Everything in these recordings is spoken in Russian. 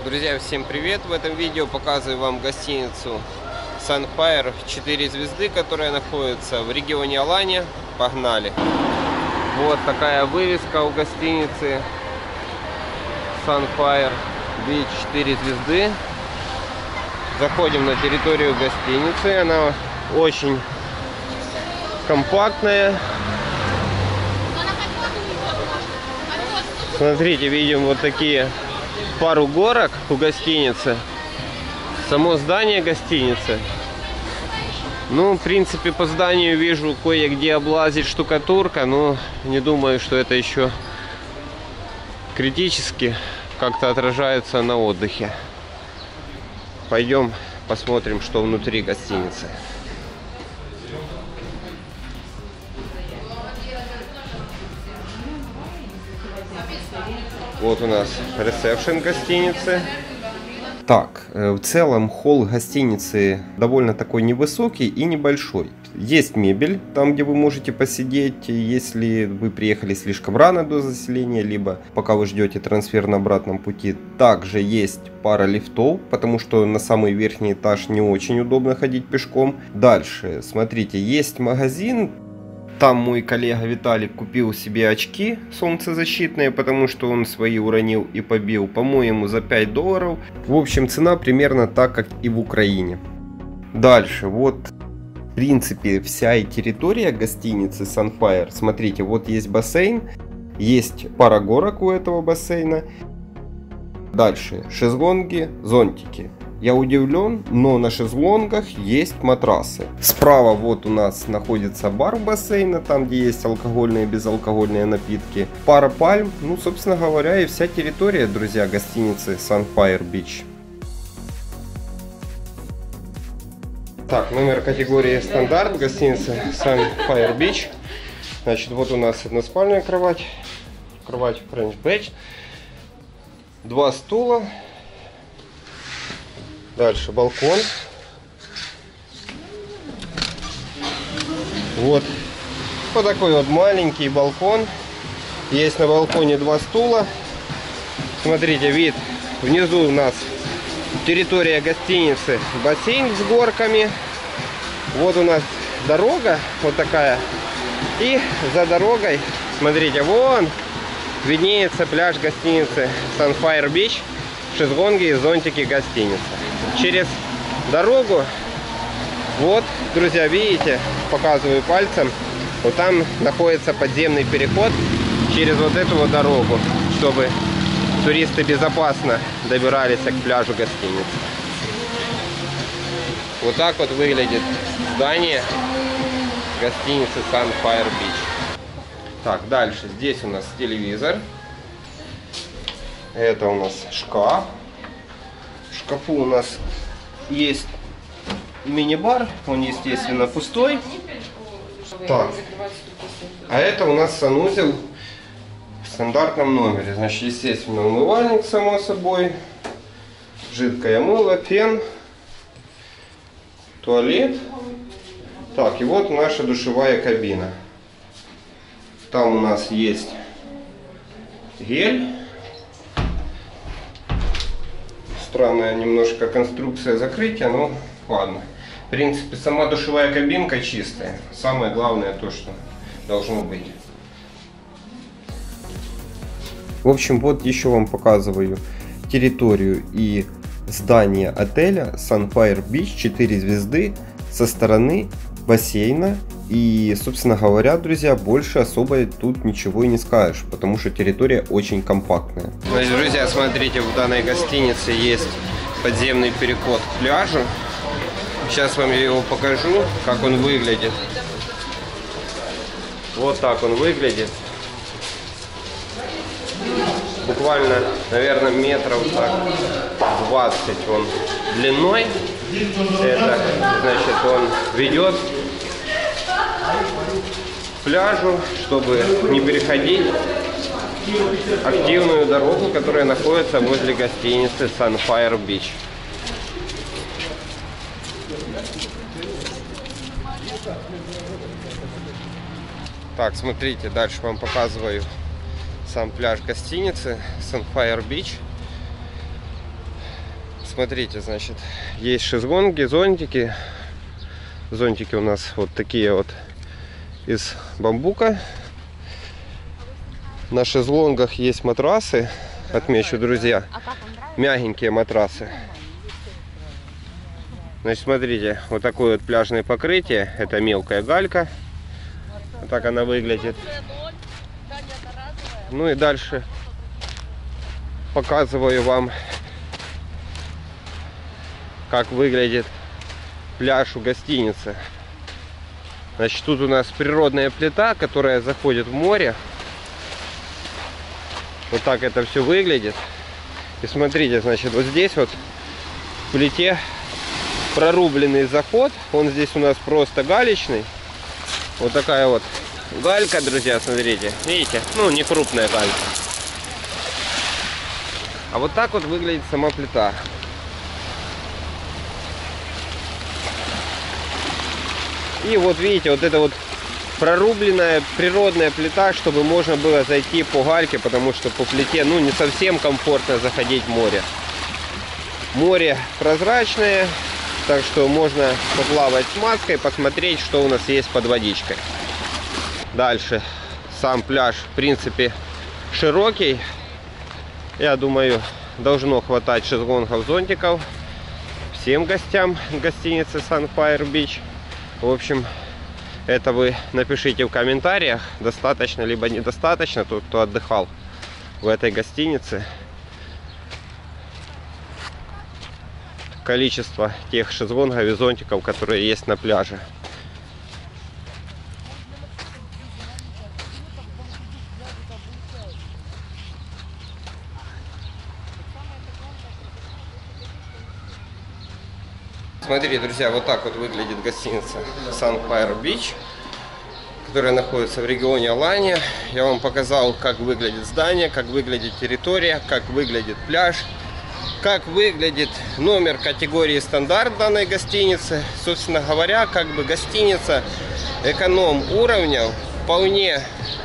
Друзья, всем привет! В этом видео показываю вам гостиницу Sunfire 4 звезды, которая находится в регионе Алания. Погнали! Вот такая вывеска у гостиницы Sunfire Beach 4 звезды. Заходим на территорию гостиницы. Она очень компактная. Смотрите, видим вот такие пару горок у гостиницы. Само здание гостиницы. Ну, в принципе, по зданию вижу, кое-где облазит штукатурка, но не думаю, что это еще критически как-то отражается на отдыхе. Пойдем посмотрим, что внутри гостиницы. Вот у нас ресепшн гостиницы. Так, в целом холл гостиницы довольно такой невысокий и небольшой. Есть мебель там, где вы можете посидеть, если вы приехали слишком рано до заселения, либо пока вы ждете трансфер на обратном пути. Также есть пара лифтов, потому что на самый верхний этаж не очень удобно ходить пешком. Дальше, смотрите, есть магазин. Там мой коллега Виталик купил себе очки солнцезащитные, потому что он свои уронил и побил, по-моему, за $5. В общем, цена примерно так, как и в Украине. Дальше, вот, в принципе, вся и территория гостиницы Sunfire. Смотрите, вот есть бассейн, есть пара горок у этого бассейна. Дальше, шезлонги, зонтики. Я удивлен, но на шезлонгах есть матрасы. Справа вот у нас находится бар бассейна, там где есть алкогольные и безалкогольные напитки. Пара пальм, ну собственно говоря и вся территория, друзья, гостиницы Sunfire Beach. Так, номер категории стандарт гостиницы Sunfire Beach. Значит, вот у нас односпальная кровать, кровать French Bed, 2 стула. Дальше балкон. Вот такой вот маленький балкон. Есть на балконе 2 стула. Смотрите, вид. Внизу у нас территория гостиницы, бассейн с горками. Вот у нас дорога вот такая. И за дорогой, смотрите, вон виднеется пляж гостиницы Sunfire Beach. Шезлонги и зонтики гостиницы. Через дорогу, вот, друзья, видите, показываю пальцем, вот там находится подземный переход через вот эту вот дорогу, чтобы туристы безопасно добирались к пляжу гостиницы. Вот так вот выглядит здание гостиницы Sunfire Beach. Так, дальше, здесь у нас телевизор. Это у нас шкаф. В шкафу у нас есть мини-бар. Он, естественно, пустой. Так. А это у нас санузел в стандартном номере. Значит, естественно, умывальник, само собой. Жидкое мыло, фен. Туалет. Так, и вот наша душевая кабина. Там у нас есть гель. Странная немножко конструкция закрытия, но ладно. В принципе, сама душевая кабинка чистая. Самое главное то, что должно быть. В общем, вот еще вам показываю территорию и здание отеля Sunfire Beach 4 звезды со стороны бассейна. И, собственно говоря, друзья, больше особо тут ничего и не скажешь, потому что территория очень компактная. Значит, друзья, смотрите, в данной гостинице есть подземный переход к пляжу. Сейчас вам его покажу, как он выглядит. Вот так он выглядит. Буквально, наверное, метров так 20 он длиной. Это, значит, он ведет к пляжу, чтобы не переходить активную дорогу, которая находится возле гостиницы Sunfire Beach. Так, смотрите, дальше вам показываю сам пляж гостиницы Sunfire Beach. смотрите, значит, есть шезлонги, зонтики. Зонтики у нас вот такие вот из бамбука. На шезлонгах есть матрасы, отмечу, друзья, мягенькие матрасы. Значит, смотрите, вот такое вот пляжное покрытие, это мелкая галька, вот так она выглядит. Ну и дальше показываю вам, как выглядит пляж у гостиницы. Значит, тут у нас природная плита, которая заходит в море. Вот так это все выглядит. И смотрите, значит, вот здесь вот в плите прорубленный заход. Он здесь у нас просто галечный. Вот такая вот галька, друзья, смотрите. Видите? Ну, не крупная галька. А вот так вот выглядит сама плита. И вот видите, вот это вот прорубленная природная плита, чтобы можно было зайти по гальке, потому что по плите, ну, не совсем комфортно заходить в море. Море прозрачное, так что можно поплавать с маской, посмотреть, что у нас есть под водичкой. Дальше сам пляж, в принципе, широкий. Я думаю, должно хватать шезлонгов, зонтиков всем гостям гостиницы Sunfire Beach. В общем, это вы напишите в комментариях, достаточно либо недостаточно, тот, кто отдыхал в этой гостинице. Количество тех шезлонгов и зонтиков, которые есть на пляже. Смотрите, друзья, вот так вот выглядит гостиница Sunfire Beach, которая находится в регионе Алания. Я вам показал, как выглядит здание, как выглядит территория, как выглядит пляж, как выглядит номер категории стандарт данной гостиницы. Собственно говоря, как бы гостиница эконом уровня, вполне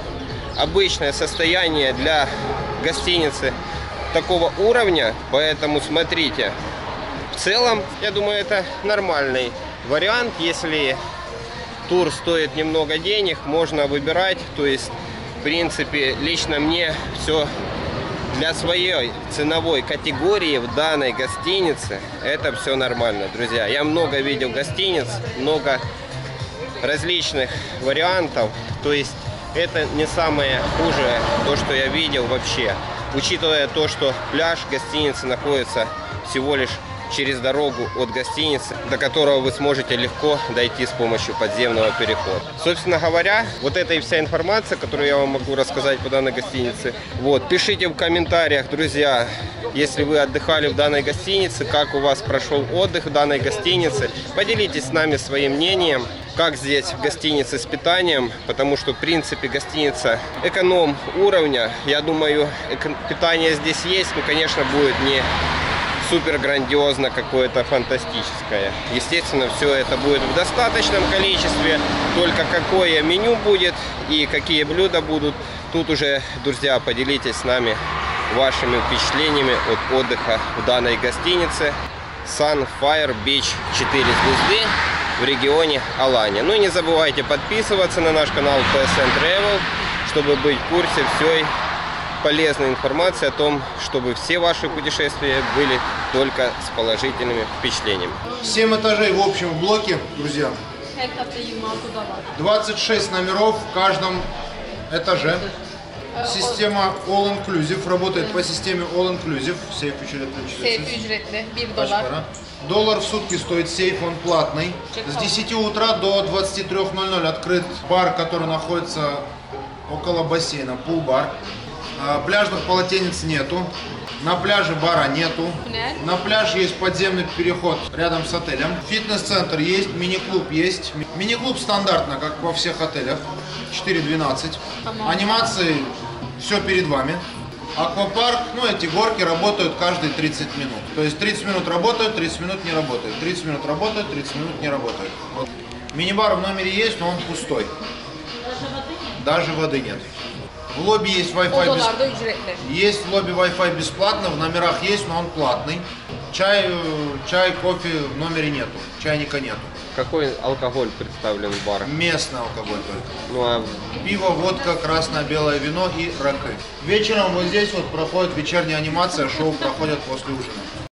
обычное состояние для гостиницы такого уровня, поэтому смотрите. В целом, я думаю, это нормальный вариант. Если тур стоит немного денег, можно выбирать. То есть, в принципе, лично мне все для своей ценовой категории в данной гостинице, это все нормально, друзья. Я много видел гостиниц, много различных вариантов. То есть, это не самое худшее, то, что я видел вообще. Учитывая то, что пляж гостиницы находится всего лишь через дорогу от гостиницы, до которого вы сможете легко дойти с помощью подземного перехода. Собственно говоря, вот это и вся информация, которую я вам могу рассказать по данной гостинице. Вот, пишите в комментариях, друзья, если вы отдыхали в данной гостинице, как у вас прошел отдых в данной гостинице. Поделитесь с нами своим мнением, как здесь в гостинице с питанием, потому что, в принципе, гостиница эконом уровня. Я думаю, питание здесь есть, но, конечно, будет не супер грандиозно какое-то фантастическое. Естественно, все это будет в достаточном количестве. Только какое меню будет и какие блюда будут, тут уже, друзья, поделитесь с нами вашими впечатлениями от отдыха в данной гостинице Sunfire Beach 4 звезды в регионе Алания. Ну и не забывайте подписываться на наш канал PSN Travel, чтобы быть в курсе всей полезной информации о том, чтобы все ваши путешествия были только с положительными впечатлениями. 7 этажей в общем блоке, друзья. 26 номеров в каждом этаже. Система All Inclusive работает по системе All Inclusive. Сейф ücretli. $1. Доллар в сутки стоит сейф, он платный. С 10 утра до 23:00 открыт бар, который находится около бассейна, пул-бар. Пляжных полотенец нету. На пляже бара нету. На пляже есть подземный переход рядом с отелем. Фитнес-центр есть, мини-клуб есть. Мини-клуб стандартно, как во всех отелях. 4:12. Анимации все перед вами. Аквапарк, ну эти горки работают каждые 30 минут. То есть 30 минут работают, 30 минут не работают. 30 минут работают, 30 минут не работают. Вот. Мини-бар в номере есть, но он пустой. Даже воды нет. В лобби есть Wi-Fi Odalarda ücretli. Есть в лобби Wi-Fi бесплатно, в номерах есть, но он платный. Чай, кофе в номере нету, чайника нету. Какой алкоголь представлен в барах? Местный алкоголь только. Ну а Пиво, водка, красное, белое вино и ракы. Вечером вот здесь вот проходит вечерняя анимация, шоу проходят после ужина.